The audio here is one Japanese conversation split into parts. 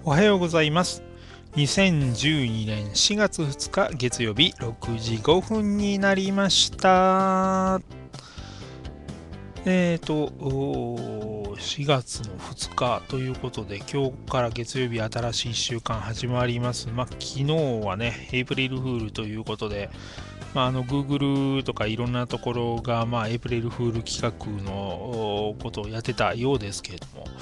おはようございます。2012年4月2日月曜日6時5分になりました。4月の2日ということで、今日から月曜日新しい1週間始まります。昨日はね、エイプリルフールということで、Google とかいろんなところが、エイプリルフール企画のことをやってたようですけれども、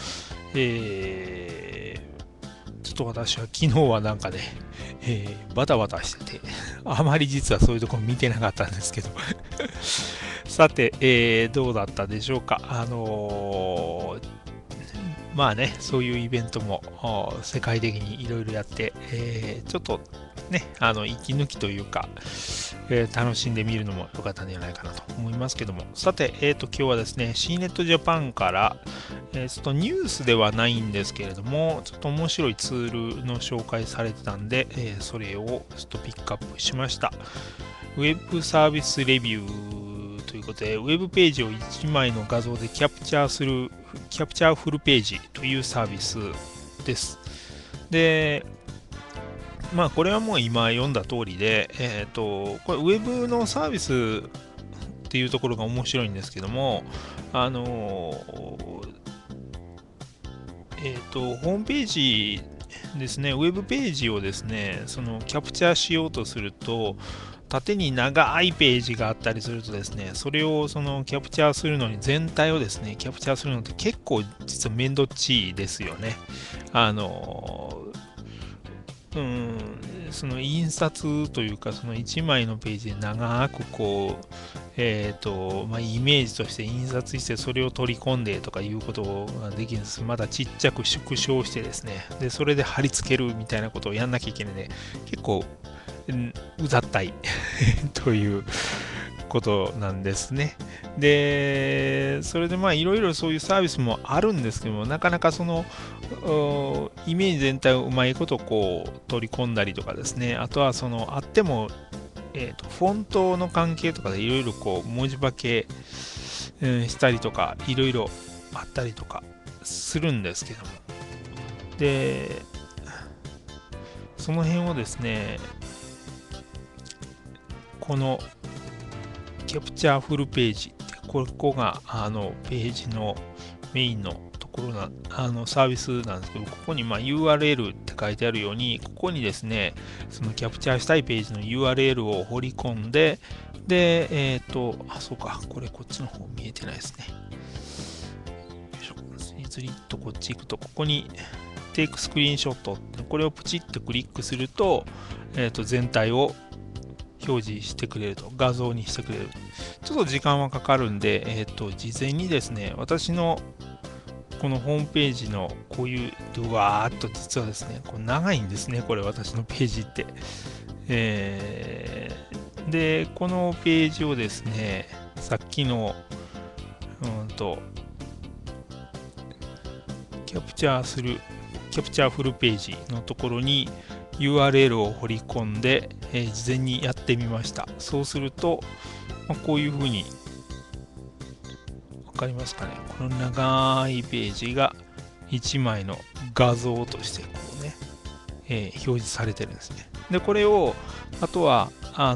ちょっと私は昨日はなんかね、バタバタしてて、あまり実はそういうところ見てなかったんですけどさて、どうだったでしょうか。そういうイベントも世界的にいろいろやって、ちょっとね、息抜きというか、楽しんでみるのも良かったんじゃないかなと思いますけども。さて、今日はですね、CNET Japan から、ちょっとニュースではないんですけれども、ちょっと面白いツールの紹介されてたんで、それをちょっとピックアップしました。ウェブサービスレビューということで、ウェブページを1枚の画像でキャプチャーフルページというサービスです。で、これはもう今読んだ通りで、これウェブのサービスっていうところが面白いんですけども、ホームページですね、ウェブページをですね、そのキャプチャーしようとすると、縦に長いページがあったりするとですね、それをそのキャプチャーするのに全体をですね、キャプチャーするのって結構実はめんどっちいですよね。あの、うん、その印刷というか、その1枚のページで長くこう、イメージとして印刷してそれを取り込んでとかいうことができるんです。まだちっちゃく縮小してですね、で、それで貼り付けるみたいなことをやんなきゃいけないので、結構、うざったいということなんですね。で、それでいろいろそういうサービスもあるんですけども、なかなかそのイメージ全体をうまいことこう取り込んだりとかですね、あとはそのあっても、フォントの関係とかでいろいろこう文字化け、したりとか、いろいろあったりとかするんですけども、で、その辺をですね、このキャプチャーフルページって、ここがページのメインのところサービスなんですけど、ここにURL って書いてあるように、ここにですね、そのキャプチャーしたいページの URL を彫り込んで、で、そうか、これこっちの方見えてないですね。よいしょ。ずりっとこっち行くと、ここにテイクスクリーンショット、これをプチッとクリックすると、全体を表示してくれると、画像にしてくれる。ちょっと時間はかかるんで、事前にですね、私のこのホームページのこういう、うわーっと実はですね、これ長いんですね、これ私のページって。で、このページをですね、さっきの、キャプチャーする、キャプチャーフルページのところに URL を彫り込んで、事前にやってみました。そうすると、こういうふうに、わかりますかね。この長いページが1枚の画像としてこうね、表示されてるんですね。で、これを、あとは、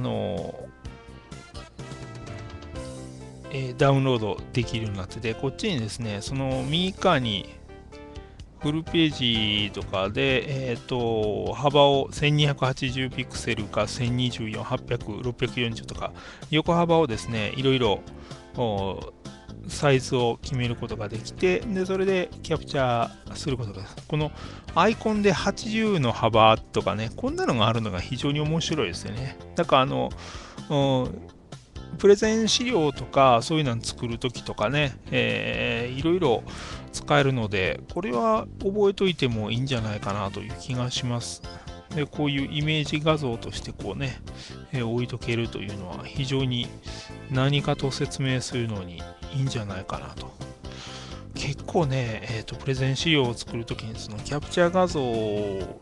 ダウンロードできるようになってて、こっちにですね、その右側にフルページとかで、幅を1280ピクセルか1024、800、640とか、横幅をですね、いろいろサイズを決めることができて、で、それでキャプチャーすることが、このアイコンで80の幅とかね、こんなのがあるのが非常に面白いですよね。だからプレゼン資料とかそういうのを作るときとかね、いろいろ使えるので、これは覚えといてもいいんじゃないかなという気がします。で、こういうイメージ画像としてこうね、置いとけるというのは非常に何かと説明するのにいいんじゃないかなと。結構ね、プレゼン資料を作るときにそのキャプチャー画像を、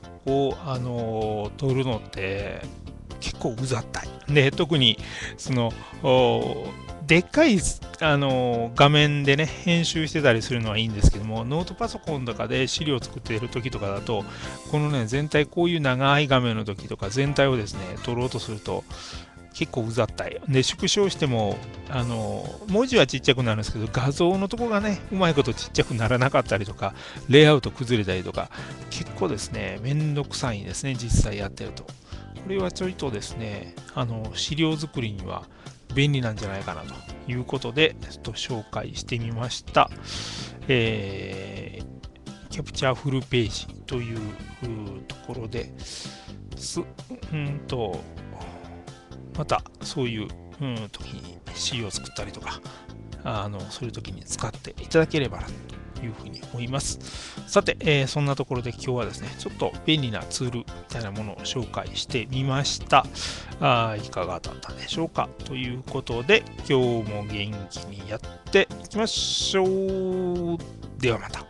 撮るのって結構うざったい。で、特にそのでっかい画面でね、編集してたりするのはいいんですけども、ノートパソコンとかで資料を作っている時とかだと、このね、全体、こういう長い画面の時とか、全体をですね、撮ろうとすると、結構うざったい。で、縮小しても、文字はちっちゃくなるんですけど、画像のとこがね、うまいことちっちゃくならなかったりとか、レイアウト崩れたりとか、結構ですね、めんどくさいんですね、実際やってると。これはちょいとですね、資料作りには便利なんじゃないかなということで、ちょっと紹介してみました。キャプチャーフルページというところで、またそういう、時に資料を作ったりとか、そういう時に使っていただければなというふうに思います。さて、そんなところで今日はですね、ちょっと便利なツールみたいなものを紹介してみました。いかがだったでしょうかということで、今日も元気にやっていきましょう。ではまた。